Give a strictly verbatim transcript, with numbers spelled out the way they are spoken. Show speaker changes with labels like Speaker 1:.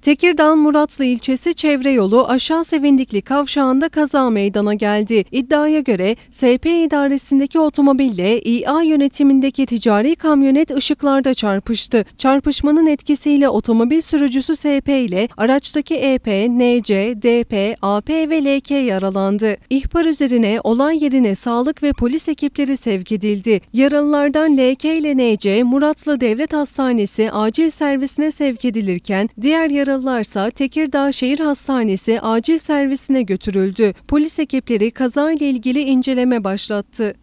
Speaker 1: Tekirdağ Muratlı ilçesi çevre yolu Aşağı Sevindikli kavşağında kaza meydana geldi. İddiaya göre S P idaresindeki otomobille İ A yönetimindeki ticari kamyonet ışıklarda çarpıştı. Çarpışmanın etkisiyle otomobil sürücüsü S P ile araçtaki E P, N C, D P, A P ve L K yaralandı. İhbar üzerine olay yerine sağlık ve polis ekipleri sevk edildi. Yaralılardan L K ile N C Muratlı Devlet Hastanesi acil servisine sevk edilirken diğer yaralılarsa Tekirdağ Şehir Hastanesi acil servisine götürüldü. Polis ekipleri kazayla ilgili inceleme başlattı.